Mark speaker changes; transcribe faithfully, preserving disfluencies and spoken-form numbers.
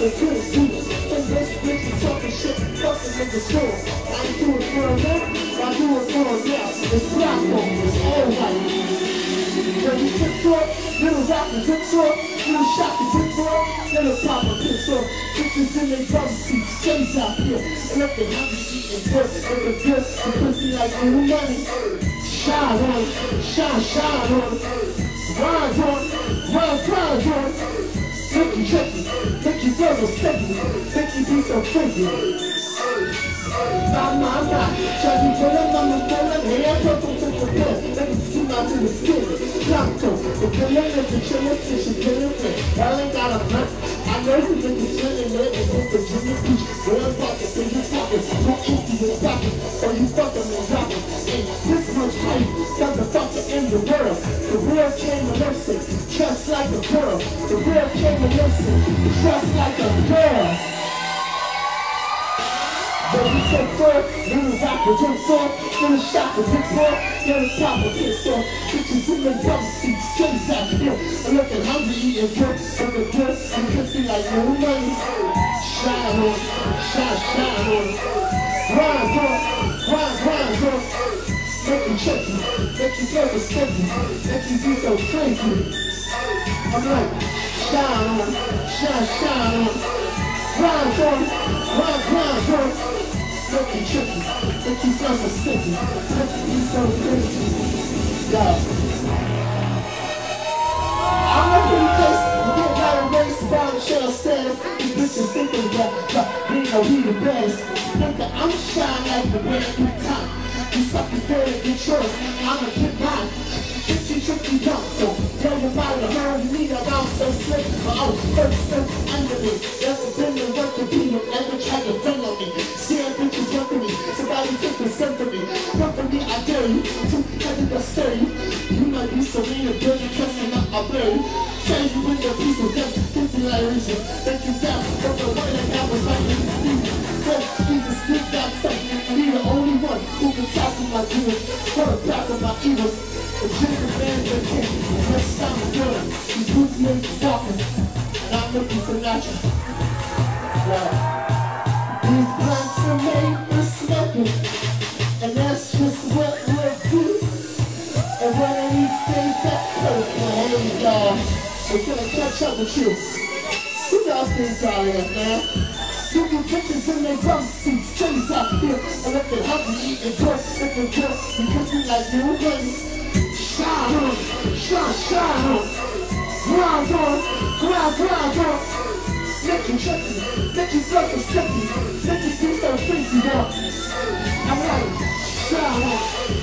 Speaker 1: they couldn't do it. Some bitch bitches talking shit, fucking in the store. I ain't do it for a minute, I do it for a now. It's black on, it's all white. When we took talk, little rappers took talk, little shoppers took talk, little papa piss off. Bitches in their bum seats, J's out here, and look at how we eating dirt, and the dirt, the pussy like new money. Shine on, shine, shine on, ride on, ride, ride on. Make you tricky, make you feel so sticky, make you be so freaky. Nah, nah, nah, try to pull up on the phone, and hair purple to the pill, make it scoot out to the skin. Blanco, the killer is a chiller, fish is killing it. Hell ain't got a front. I know you think it's swimming with it, with the Jimmy Peach. Real pocket, big as pocket, no empty in pocket, or you fucking and dropping. Ain't this much hype, got the fucker in the world. The real came to listen, trust like a girl. The real came to listen, trust like a girl. Baby, take four, little rapper, take four, little shopper, take four, little papa, take four. Bitches in the dump seats, straight out here. I'm looking hungry, eating good, looking good, and kiss me like no money. Shine on, shine, shine on. Grind on, grind, grind on. Make you tricky, make you feel so sticky, make you be so crazy. I'm like, shine on, shine, shine on. Grind on, grind, grind on. Make you tricky, make you feel so sticky, make you be so crazy. Yo. I'm not pretty face, you get out of race, down shell stairs. These bitches thinking that, but we know we the best. Nigga, I'm shine like the brand new top. You suckers better get yours, I'ma get mine. Tricky, tricky, dump, so tell your body, heard me around so slick. But I was first step under me. Never been the work to be, never tried to friend on me. Seeing bitches work for me, somebody take the sun for me. Come for me, I dare you, too heavy to stir you. You might be serene and good, trusting up, I'll bury you. Tell you with your piece of death, fifty like reason. Thank you down, but the way that God was like me. Well, Jesus did that something. Be the only one who can tackle my demons, put a back on my evils. The ginger man's a king, next time is good. These boots make you walking, and I'm looking for natural. Well, these plants are made for smoking, and that's just what we'll do. And one of these things that hurt my hand, y'all, we're gonna catch up with you. Who y'all think y'all is, man? You can bitches in their drum seats, straight out here, and look at hungry, eating good, looking good, because we like new honey. Shine on, shine, shine on, grind on, grind, grind on. Make you tricky, make you feel so sticky, make you feel so freaky, yo. I'm like, shine on.